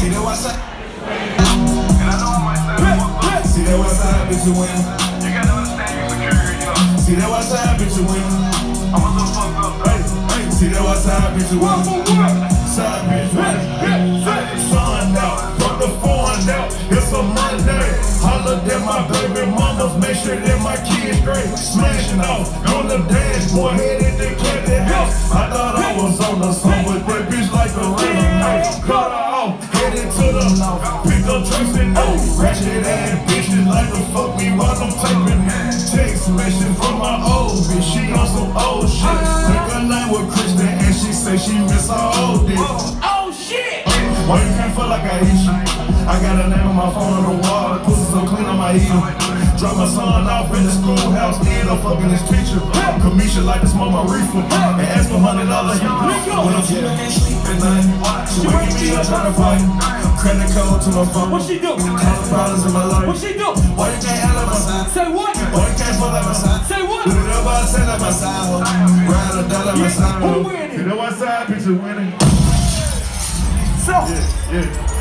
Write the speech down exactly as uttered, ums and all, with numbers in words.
See that west side? And I know I might say that. See that west side, bitch, you winning. You gotta understand you secure, you know. See that west side, bitch, you winning. I'm a little fucked up. Hey, hey. See that west side, bitch, you winning. Side, bitch, winning. Sun out, put the phone out. It's a Monday. Holla at my baby mamas, make sure that my kids straight. Smashing off on the dashboard, headed to Candy House. I thought I was on the sun, but that bitch like a rain knife. Cut her off, headed to the north. Pick up trucks and no ratchet ass bitches like to fuck me while I'm typing. Text message from my old bitch, she on some old shit. Like her name was Kristen and she say she miss her old dick. Oh shit! Why you can't feel like I eat you? I got a name on my phone on the wall, the pussy so clean I might eat him. Drop my son off in the schoolhouse, end up fucking his teacher. Kamisha like to smoke my reefer and ask for hundred dollars. When I'm here, I can't sleep at night. She waking me up trying to fight. Credit code to my phone. What she do? Counting problems in my life. What she do? Why you can't handle my side? Say what? Why you can't fuck like my side? Say what? Do it up, I say like my side. Ride or die like my side. Who winning? You know what side, bitch, is winning. So. Yeah, yeah.